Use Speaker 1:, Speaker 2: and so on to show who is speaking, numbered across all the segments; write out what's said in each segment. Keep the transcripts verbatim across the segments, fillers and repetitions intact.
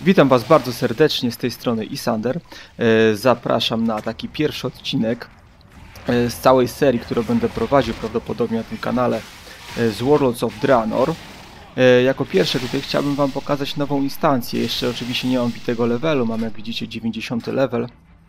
Speaker 1: Witam Was bardzo serdecznie, z tej strony Isander. Zapraszam na taki pierwszy odcinek z całej serii, którą będę prowadził prawdopodobnie na tym kanale z Warlords of Draenor. Jako pierwsze tutaj chciałbym Wam pokazać nową instancję. Jeszcze oczywiście nie mam bitego levelu, mam jak widzicie dziewięćdziesiąty level.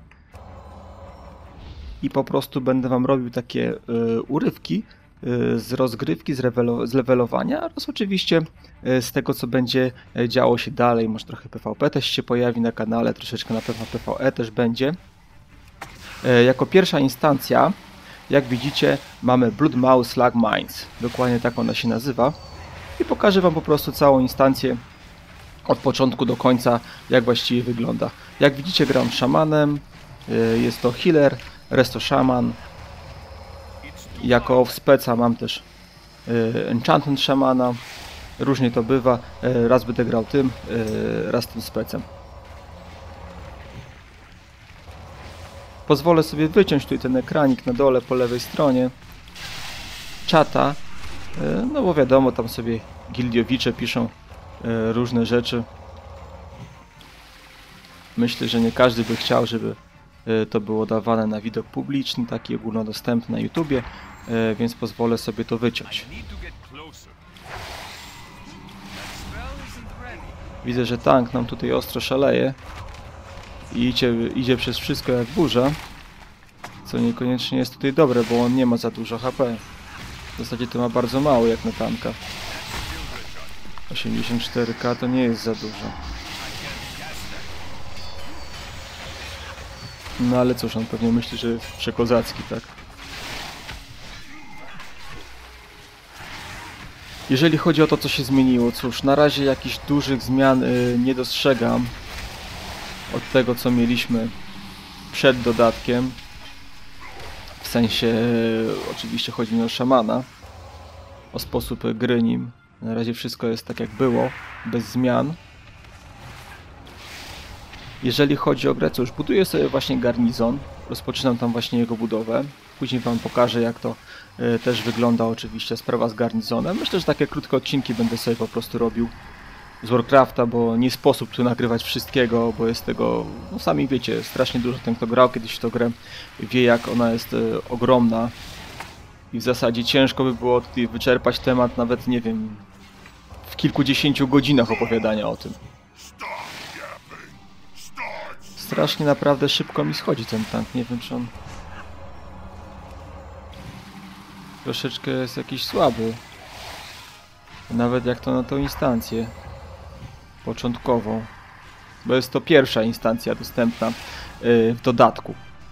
Speaker 1: I po prostu będę Wam robił takie y, urywki y, z rozgrywki, z, z levelowania oraz oczywiście y, z tego, co będzie działo się dalej. Może trochę P V P też się pojawi na kanale, troszeczkę na pewno P V E też będzie. Y, jako pierwsza instancja, jak widzicie, mamy Bloodmaw Slag Mines. Dokładnie tak ona się nazywa. I pokażę Wam po prostu całą instancję od początku do końca, jak właściwie wygląda. Jak widzicie, gram szamanem, y, jest to healer, resto szaman. Jako speca mam też y, enchantment szamana. Różnie to bywa. Y, raz będę grał tym, y, raz tym specem. Pozwolę sobie wyciąć tutaj ten ekranik na dole po lewej stronie czata. Y, no bo wiadomo, tam sobie gildiowicze piszą y, różne rzeczy. Myślę, że nie każdy by chciał, żeby to było dawane na widok publiczny, taki ogólnodostępny na YouTubie, więc pozwolę sobie to wyciąć. Widzę, że tank nam tutaj ostro szaleje i idzie, idzie przez wszystko jak burza, co niekoniecznie jest tutaj dobre, bo on nie ma za dużo H P. W zasadzie to ma bardzo mało jak na tanka. osiemdziesiąt cztery K to nie jest za dużo. No ale cóż, on pewnie myśli, że jest przekozacki, tak? Jeżeli chodzi o to, co się zmieniło, cóż, na razie jakichś dużych zmian y, nie dostrzegam od tego, co mieliśmy przed dodatkiem. W sensie, y, oczywiście chodzi mi o szamana, o sposób gry nim. Na razie wszystko jest tak, jak było, bez zmian. Jeżeli chodzi o grę, co już buduję sobie właśnie garnizon, rozpoczynam tam właśnie jego budowę. Później Wam pokażę, jak to y, też wygląda oczywiście sprawa z garnizonem. Myślę, że takie krótkie odcinki będę sobie po prostu robił z Warcrafta, bo nie sposób tu nagrywać wszystkiego, bo jest tego, no sami wiecie, strasznie dużo. Ten, kto grał kiedyś w tę grę, wie, jak ona jest y, ogromna i w zasadzie ciężko by było tutaj wyczerpać temat, nawet nie wiem, w kilkudziesięciu godzinach opowiadania o tym. Strasznie naprawdę szybko mi schodzi ten tank, nie wiem, czy on troszeczkę jest jakiś słaby. Nawet jak to na tą instancję początkową, bo jest to pierwsza instancja dostępna yy, w dodatku.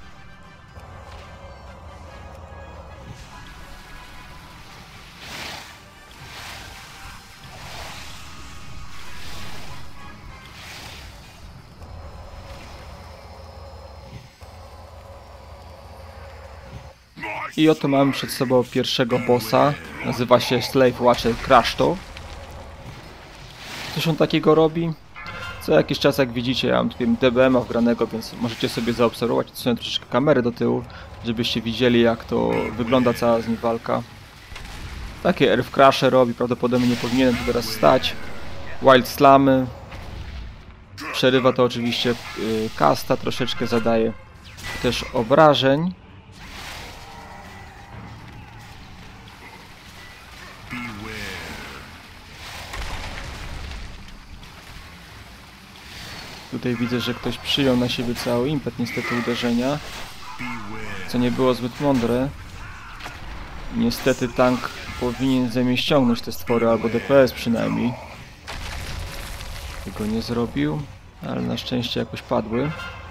Speaker 1: I oto mamy przed sobą pierwszego bossa. Nazywa się Slave Watcher Crashto. Coś on takiego robi? Co jakiś czas, jak widzicie, ja mam tutaj D B M-a wgranego, więc możecie sobie zaobserwować. Odsunę troszeczkę kamerę do tyłu, żebyście widzieli, jak to wygląda cała z nim walka. Takie Earth Crashe robi, prawdopodobnie nie powinienem tu teraz stać. Wild Slamy. Przerywa to oczywiście yy, casta, troszeczkę zadaje też obrażeń. Tutaj widzę, że ktoś przyjął na siebie cały impet niestety uderzenia, co nie było zbyt mądre. Niestety tank powinien ze mnie ściągnąć te stwory, albo D P S przynajmniej. Tego nie zrobił, ale na szczęście jakoś padły.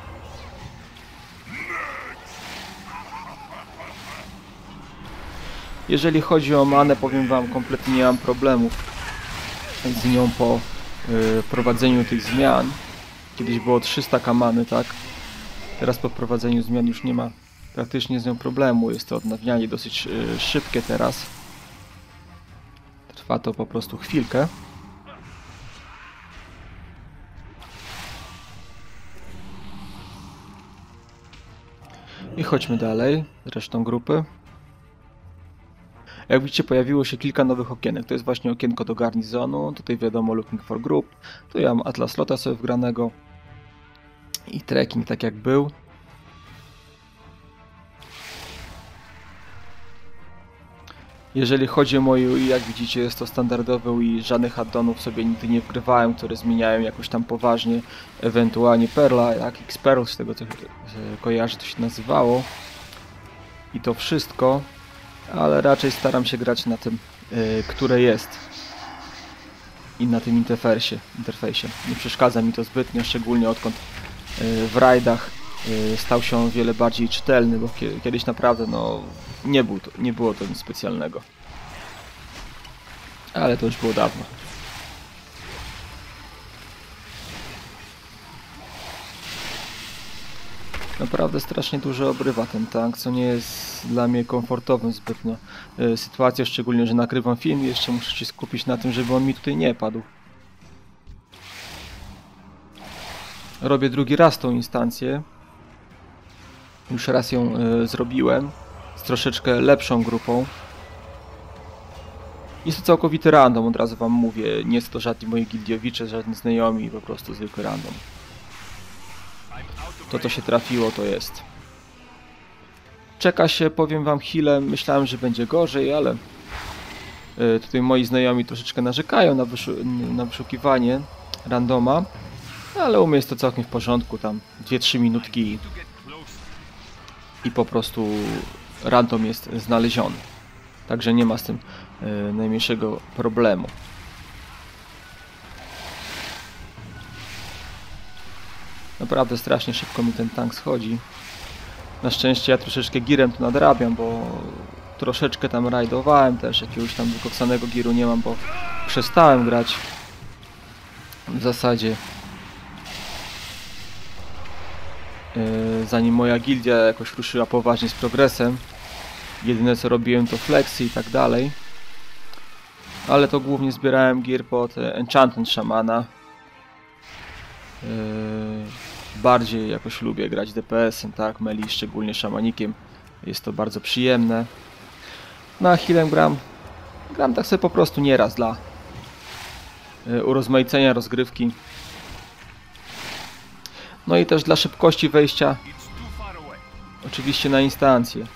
Speaker 1: Jeżeli chodzi o manę, powiem Wam, kompletnie nie mam problemów z nią po yy, wprowadzeniu tych zmian. Kiedyś było trzysta K many, tak? Teraz po wprowadzeniu zmian już nie ma praktycznie z nią problemu. Jest to odnawianie dosyć yy, szybkie teraz. Trwa to po prostu chwilkę. I chodźmy dalej z resztą grupy. Jak widzicie, pojawiło się kilka nowych okienek. To jest właśnie okienko do garnizonu, tutaj wiadomo Looking for Group, tu ja mam Atlas Lota sobie wgranego i trekking tak jak był. Jeżeli chodzi o moje U I, jak widzicie, jest to standardowe U I, żadnych addonów sobie nigdy nie wgrywałem, które zmieniają jakoś tam poważnie, ewentualnie Perla, jak X-Perl, z tego co kojarzę, to się nazywało. I to wszystko, ale raczej staram się grać na tym, yy, które jest i na tym interfejsie. interfejsie. Nie przeszkadza mi to zbytnio, szczególnie odkąd yy, w rajdach yy, stał się on wiele bardziej czytelny, bo kiedyś naprawdę no, nie, był to, nie było to nic specjalnego. Ale to już było dawno. Naprawdę strasznie dużo obrywa ten tank, co nie jest dla mnie komfortowym zbytnio yy, sytuacją, szczególnie, że nagrywam film i jeszcze muszę się skupić na tym, żeby on mi tutaj nie padł. Robię drugi raz tą instancję. Już raz ją yy, zrobiłem z troszeczkę lepszą grupą. Jest to całkowity random, od razu wam mówię, nie jest to żadni moi gildiowicze, żadni znajomi, po prostu zwykły random. To, co się trafiło, to jest. Czeka się, powiem wam, healem. Myślałem, że będzie gorzej, ale y, tutaj moi znajomi troszeczkę narzekają na, wyszu na wyszukiwanie randoma, ale u mnie jest to całkiem w porządku, tam dwie trzy minutki i po prostu random jest znaleziony. Także nie ma z tym y, najmniejszego problemu. Naprawdę strasznie szybko mi ten tank schodzi. Na szczęście ja troszeczkę girem tu nadrabiam, bo troszeczkę tam rajdowałem też. Jakiegoś tam wykoksanego giru nie mam, bo przestałem grać. W zasadzie yy, zanim moja gildia jakoś ruszyła poważnie z progresem. Jedyne co robiłem to flexy i tak dalej. Ale to głównie zbierałem gear pod Enchantment Shamana. Yy, bardziej jakoś lubię grać D P S-em, tak, melee, szczególnie szamanikiem. Jest to bardzo przyjemne. Na healem gram, gram tak sobie po prostu nieraz dla yy, urozmaicenia rozgrywki. No i też dla szybkości wejścia oczywiście na instancję.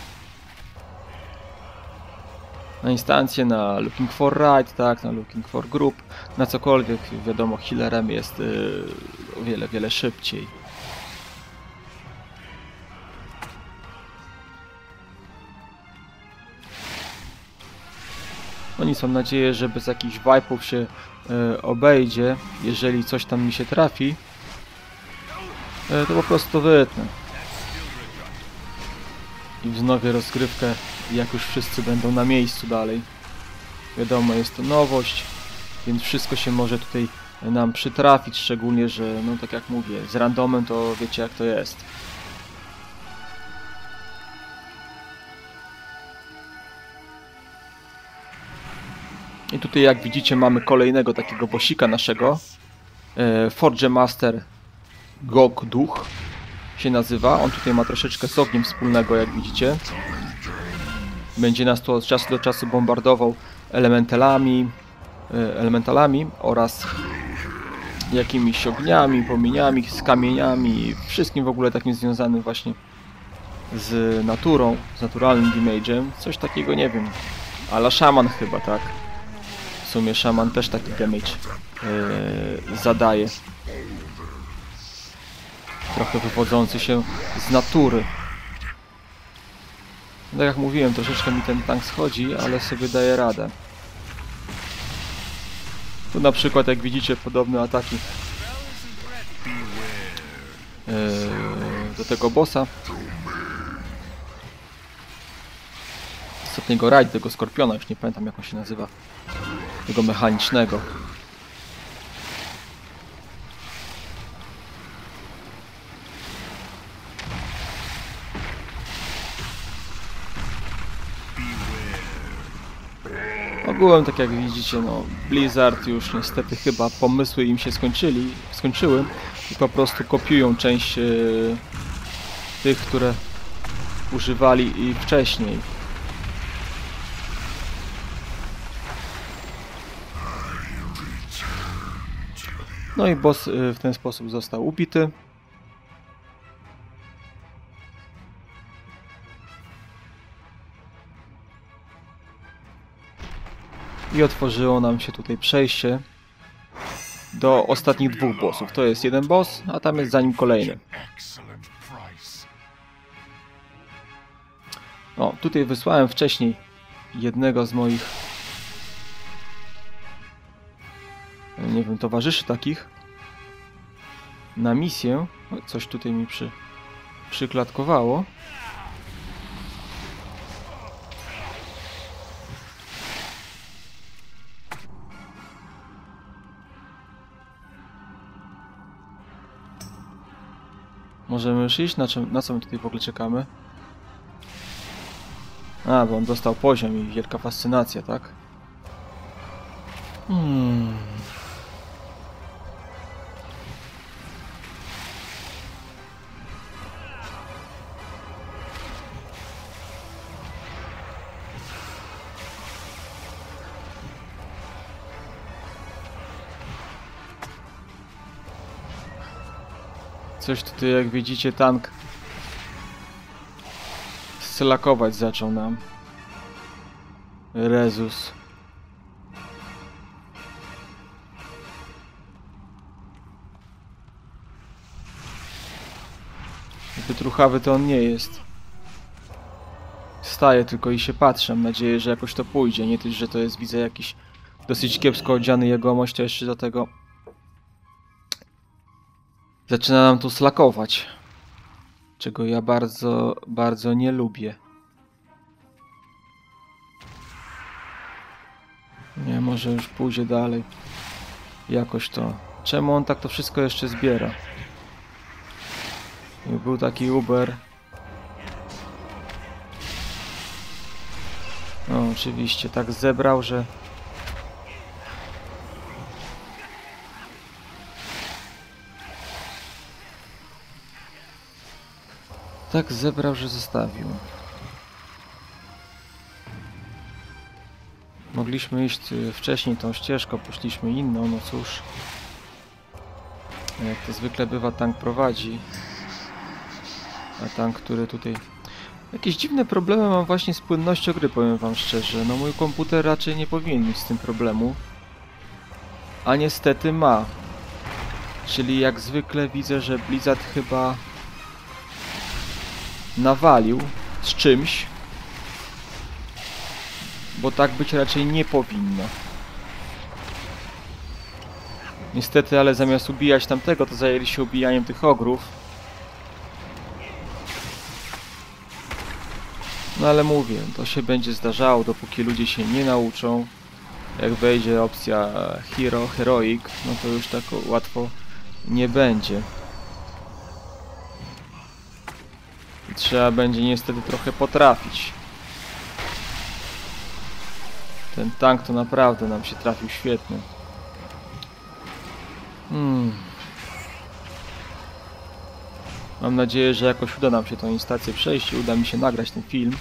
Speaker 1: Na instancję, na Looking for Raid, tak, na Looking for Group, na cokolwiek, wiadomo, healerem jest yy, o wiele, wiele szybciej. No nic, mam nadzieję, że bez jakichś wipe'ów się yy, obejdzie. Jeżeli coś tam mi się trafi, yy, to po prostu wytnę. I wznowię rozgrywkę, jak już wszyscy będą na miejscu dalej. Wiadomo, jest to nowość, więc wszystko się może tutaj nam przytrafić, szczególnie, że, no tak jak mówię, z randomem to wiecie jak to jest. I tutaj jak widzicie mamy kolejnego takiego bossika naszego. E, Forge Master Gog Duch się nazywa. On tutaj ma troszeczkę z ogniem wspólnego, jak widzicie. Będzie nas to od czasu do czasu bombardował elementalami, elementalami oraz jakimiś ogniami, płomieniami, z kamieniami, wszystkim w ogóle takim związanym właśnie z naturą, z naturalnym damage'em. Coś takiego, nie wiem, a la szaman chyba, tak? W sumie szaman też taki damage yy, zadaje. Trochę wywodzący się z natury. Tak jak mówiłem, troszeczkę mi ten tank schodzi, ale sobie daje radę. Tu na przykład, jak widzicie, podobne ataki yy, do tego bossa. Ostatniego raid, tego skorpiona, już nie pamiętam jak on się nazywa. Tego mechanicznego. Ogółem, tak jak widzicie, no, Blizzard już niestety chyba pomysły im się skończyli, skończyły i po prostu kopiują część e, tych, które używali i wcześniej. No i boss w ten sposób został ubity. I otworzyło nam się tutaj przejście do ostatnich dwóch bossów. To jest jeden boss, a tam jest za nim kolejny. O, tutaj wysłałem wcześniej jednego z moich, nie wiem, towarzyszy takich na misję. O, coś tutaj mi przy, przyklatkowało. Możemy już iść? Na, czym, na co my tutaj w ogóle czekamy? A, bo on dostał poziom i wielka fascynacja, tak? Hmm. Coś tutaj, jak widzicie, tank slakować zaczął nam. Rezus. Wytruchawy to on nie jest. Staję tylko i się patrzę. Mam nadzieję, że jakoś to pójdzie. Nie tylko, że to jest, widzę, jakiś dosyć kiepsko odziany jegomość, to jeszcze do tego zaczyna nam tu slakować. Czego ja bardzo, bardzo nie lubię. Nie, może już pójdzie dalej. Jakoś to. Czemu on tak to wszystko jeszcze zbiera? Był taki Uber. No, oczywiście, tak zebrał, że... Tak zebrał, że zostawił. Mogliśmy iść wcześniej tą ścieżką, poszliśmy inną, no cóż. Jak to zwykle bywa, tank prowadzi. A tank, który tutaj... Jakieś dziwne problemy mam właśnie z płynnością gry, powiem wam szczerze. No mój komputer raczej nie powinien mieć z tym problemu. A niestety ma. Czyli jak zwykle widzę, że Blizzard chyba nawalił z czymś. Bo tak być raczej nie powinno. Niestety, ale zamiast ubijać tamtego, to zajęli się ubijaniem tych ogrów. No ale mówię, to się będzie zdarzało, dopóki ludzie się nie nauczą. Jak wejdzie opcja Hero, Heroic, no to już tak łatwo nie będzie. I trzeba będzie niestety trochę potrafić. Ten tank to naprawdę nam się trafił świetnie. Hmm. Mam nadzieję, że jakoś uda nam się tą instancję przejść i uda mi się nagrać ten film.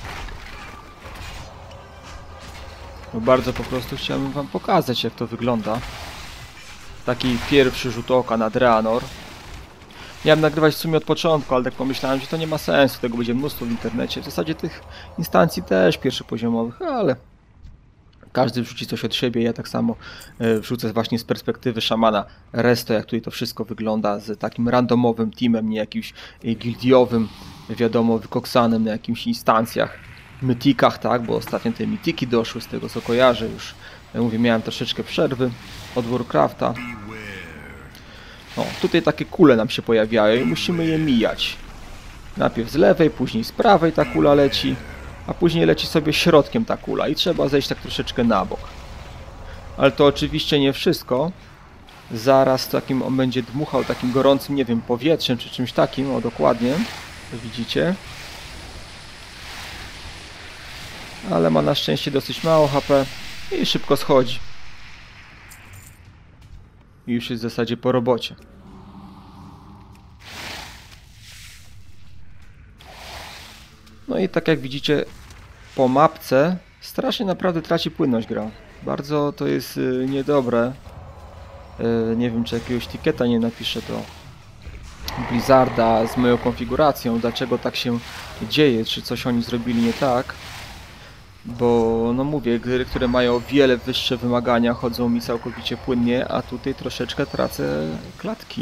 Speaker 1: Bo bardzo po prostu chciałbym wam pokazać, jak to wygląda. Taki pierwszy rzut oka na Draenor. Miałem nagrywać w sumie od początku, ale tak pomyślałem, że to nie ma sensu, tego będzie mnóstwo w internecie. W zasadzie tych instancji też pierwszopoziomowych, ale każdy wrzuci coś od siebie. Ja tak samo wrzucę właśnie z perspektywy szamana Resto, jak tutaj to wszystko wygląda, z takim randomowym teamem, nie jakimś gildiowym, wiadomo, wykoksanym na jakimś instancjach, mytikach, tak, bo ostatnio te mitiki doszły, z tego co kojarzę już. Ja mówię, miałem troszeczkę przerwy od Warcrafta. O, tutaj takie kule nam się pojawiają i musimy je mijać. Najpierw z lewej, później z prawej ta kula leci, a później leci sobie środkiem ta kula i trzeba zejść tak troszeczkę na bok. Ale to oczywiście nie wszystko. Zaraz takim on będzie dmuchał takim gorącym, nie wiem, powietrzem czy czymś takim, o dokładnie, to widzicie. Ale ma na szczęście dosyć mało H P i szybko schodzi. I już jest w zasadzie po robocie. No i tak jak widzicie po mapce strasznie naprawdę traci płynność gra. Bardzo to jest yy, niedobre. Yy, nie wiem, czy jakiegoś ticketa nie napiszę do Blizzarda z moją konfiguracją, dlaczego tak się dzieje, czy coś oni zrobili nie tak. Bo, no mówię, gry, które mają o wiele wyższe wymagania, chodzą mi całkowicie płynnie, a tutaj troszeczkę tracę klatki.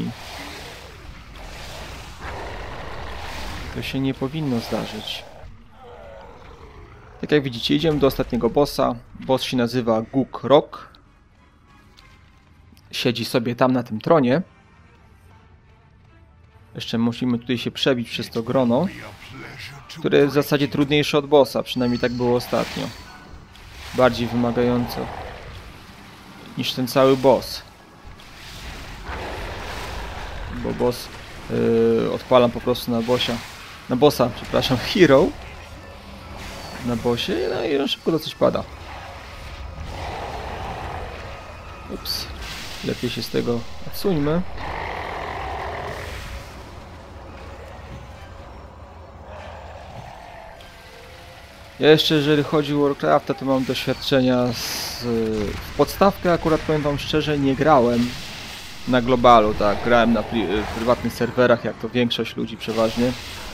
Speaker 1: To się nie powinno zdarzyć. Tak jak widzicie, idziemy do ostatniego bossa. Boss się nazywa Guk Rock. Siedzi sobie tam na tym tronie. Jeszcze musimy tutaj się przebić przez to grono, które jest w zasadzie trudniejsze od bossa, przynajmniej tak było ostatnio. Bardziej wymagające niż ten cały boss. Bo boss yy, odpalam po prostu na bossia, na bossa, przepraszam, hero. Na bossie, no i on szybko dosyć pada. Ups. Lepiej się z tego odsuńmy. Ja jeszcze, jeżeli chodzi o Warcrafta, to mam doświadczenia z... W podstawkę akurat, powiem wam szczerze, nie grałem na globalu, tak, grałem na pri prywatnych serwerach, jak to większość ludzi przeważnie.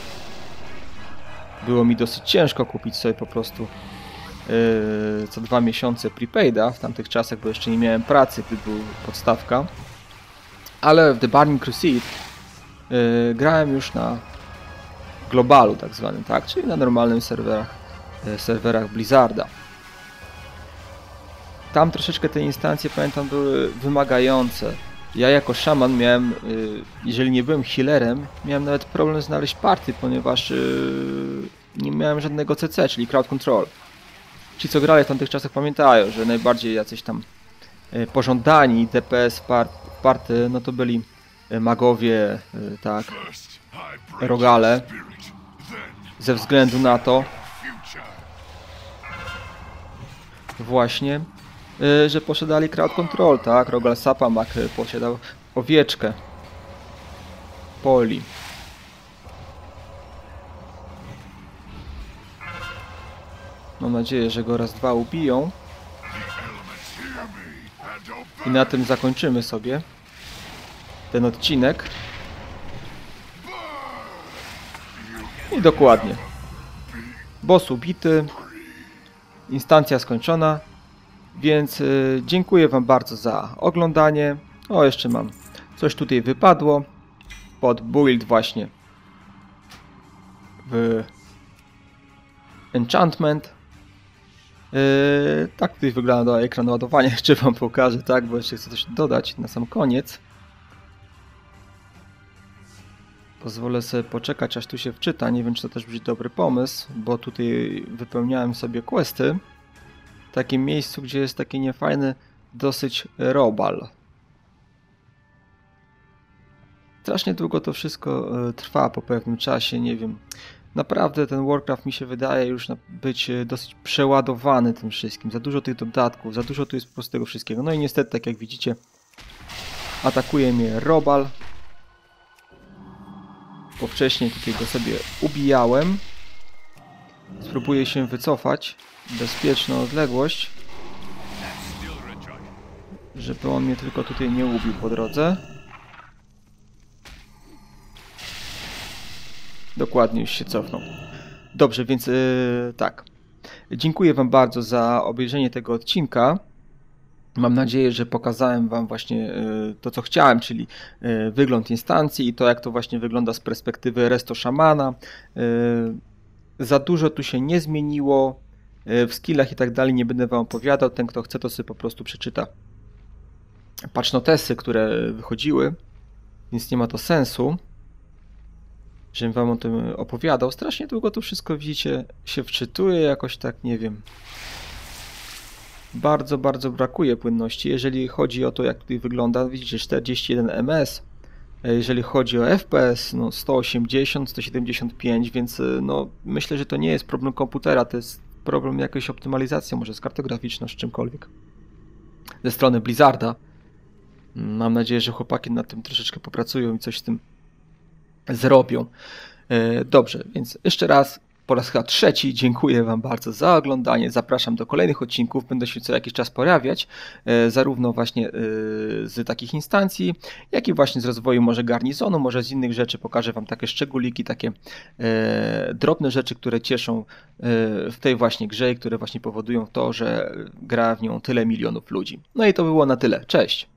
Speaker 1: Było mi dosyć ciężko kupić sobie po prostu yy, co dwa miesiące prepaida w tamtych czasach, bo jeszcze nie miałem pracy, gdy był podstawka. Ale w The Burning Crusade yy, grałem już na globalu tak zwanym, tak, czyli na normalnym serwerach, yy, serwerach Blizzarda. Tam troszeczkę te instancje, pamiętam, były wymagające. Ja jako szaman miałem, jeżeli nie byłem healerem, miałem nawet problem znaleźć party, ponieważ nie miałem żadnego C C, czyli crowd control. Ci, co grali w tamtych czasach, pamiętają, że najbardziej jacyś tam pożądani D P S w party, no to byli magowie, tak, rogale, ze względu na to właśnie, że posiadali crowd control, tak? Rogal Sapamak posiadał owieczkę. Poli. Mam nadzieję, że go raz, dwa ubiją. I na tym zakończymy sobie ten odcinek. I dokładnie. Boss ubity. Instancja skończona. Więc y, dziękuję wam bardzo za oglądanie. O, jeszcze mam. Coś tutaj wypadło. Pod build właśnie. W enchantment. Yy, tak tutaj wygląda ekran ładowania. Jeszcze wam pokażę, tak? Bo jeszcze chcę coś dodać na sam koniec. Pozwolę sobie poczekać, aż tu się wczyta. Nie wiem, czy to też będzie dobry pomysł, bo tutaj wypełniałem sobie questy. W takim miejscu, gdzie jest taki niefajny dosyć robal. Strasznie długo to wszystko trwa po pewnym czasie, nie wiem. Naprawdę ten Warcraft mi się wydaje już być dosyć przeładowany tym wszystkim. Za dużo tych dodatków, za dużo tu jest po prostu tego wszystkiego. No i niestety, tak jak widzicie, atakuje mnie robal. Bo wcześniej tutaj go sobie ubijałem. Spróbuję się wycofać. Bezpieczną odległość. Żeby on mnie tylko tutaj nie ubił po drodze. Dokładnie, już się cofnął. Dobrze, więc yy, tak. Dziękuję wam bardzo za obejrzenie tego odcinka. Mam nadzieję, że pokazałem wam właśnie yy, to, co chciałem, czyli yy, wygląd instancji i to, jak to właśnie wygląda z perspektywy resto szamana. Yy, za dużo tu się nie zmieniło. Yy, w skillach i tak dalej nie będę wam opowiadał. Ten, kto chce, to sobie po prostu przeczyta patch notesy, które wychodziły, więc nie ma to sensu, żebym wam o tym opowiadał. Strasznie długo to wszystko, widzicie, się wczytuje, jakoś tak, nie wiem. Bardzo, bardzo brakuje płynności. Jeżeli chodzi o to, jak tutaj wygląda, widzicie, czterdzieści jeden M S. Jeżeli chodzi o F P S, no sto osiemdziesiąt, sto siedemdziesiąt pięć, więc no myślę, że to nie jest problem komputera, to jest problem jakiejś optymalizacji, może z kartograficzną, z czymkolwiek. Ze strony Blizzarda. Mam nadzieję, że chłopaki nad tym troszeczkę popracują i coś z tym zrobią. Dobrze, więc jeszcze raz po raz chyba trzeci dziękuję Wam bardzo za oglądanie. Zapraszam do kolejnych odcinków. Będę się co jakiś czas pojawiać, e, zarówno właśnie e, z takich instancji, jak i właśnie z rozwoju może garnizonu, może z innych rzeczy. Pokażę Wam takie szczególiki, takie e, drobne rzeczy, które cieszą e, w tej właśnie grze i które właśnie powodują to, że gra w nią tyle milionów ludzi. No i to było na tyle. Cześć!